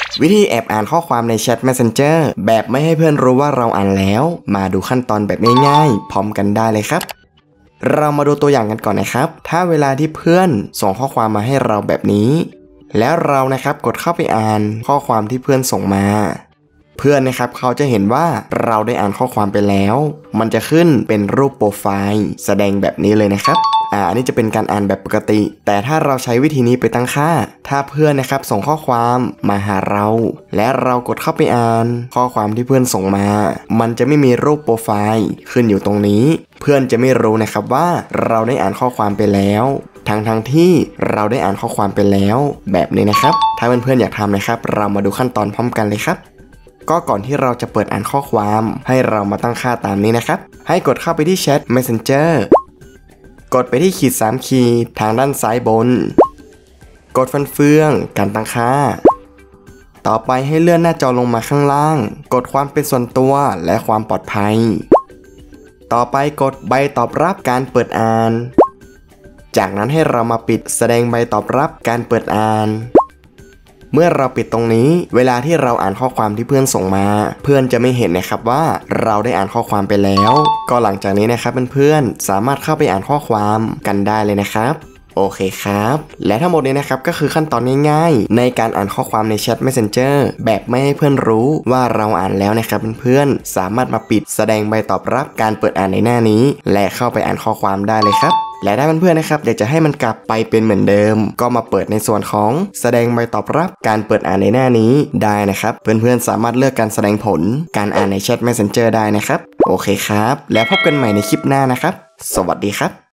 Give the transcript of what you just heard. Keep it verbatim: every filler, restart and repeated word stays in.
วิธีแอบอ่านข้อความในแชท Messenger แบบไม่ให้เพื่อนรู้ว่าเราอ่านแล้วมาดูขั้นตอนแบบง่ายๆพร้อมกันได้เลยครับเรามาดูตัวอย่างกันก่อนนะครับถ้าเวลาที่เพื่อนส่งข้อความมาให้เราแบบนี้แล้วเรานะครับกดเข้าไปอ่านข้อความที่เพื่อนส่งมาเพื่อนนะครับเขาจะเห็นว่าเราได้อ่านข้อความไปแล้วมันจะขึ้นเป็นรูปโปรไฟล์แสดงแบบนี้เลยนะครับอ่าอันนี้จะเป็นการอ่านแบบปกติแต่ถ้าเราใช้วิธีนี้ไปตั้งค่าถ้าเพื่อนนะครับส่งข้อความมาหาเราและเรากดเข้าไปอ่านข้อความที่เพื่อนส่งมามันจะไม่มีรูปโปรไฟล์ขึ้นอยู่ตรงนี้เพื่อนจะไม่รู้นะครับว่าเราได้อ่านข้อความไปแล้วทั้งทั้งที่เราได้อ่านข้อความไปแล้วแบบนี้นะครับถ้าเพื่อนๆอยากทำนะครับเรามาดูขั้นตอนพร้อมกันเลยครับก็ก่อนที่เราจะเปิดอ่านข้อความให้เรามาตั้งค่าตามนี้นะครับให้กดเข้าไปที่แชท Messenger กดไปที่ขีดสามขีดทางด้านซ้ายบนกดฟันเฟืองการตั้งค่าต่อไปให้เลื่อนหน้าจอลงมาข้างล่างกดความเป็นส่วนตัวและความปลอดภัยต่อไปกดใบตอบรับการเปิดอ่านจากนั้นให้เรามาปิดแสดงใบตอบรับการเปิดอ่านเมื่อเราปิดตรงนี้เวลาที่เราอ่านข้อความที่เพื่อนส่งมาเพื่อนจะไม่เห็นนะครับว่าเราได้อ่านข้อความไปแล้วก็หลังจากนี้นะครับเพื่อนๆสามารถเข้าไปอ่านข้อความกันได้เลยนะครับโอเคครับและทั้งหมดนี้นะครับก็คือขั้นตอนง่ายๆในการอ่านข้อความในแชท Messenger แบบไม่ให้เพื่อนรู้ว่าเราอ่านแล้วนะครับเพื่อนๆสามารถมาปิดแสดงใบตอบรับการเปิดอ่านในหน้านี้และเข้าไปอ่านข้อความได้เลยครับและถ้าเพื่อนๆนะครับอยากจะให้มันกลับไปเป็นเหมือนเดิมก็มาเปิดในส่วนของแสดงใบตอบรับการเปิดอ่านในหน้านี้ได้นะครับเพื่อนๆสามารถเลือกการแสดงผลการอ่านในแชท Messenger ได้นะครับโอเคครับแล้วพบกันใหม่ในคลิปหน้านะครับสวัสดีครับ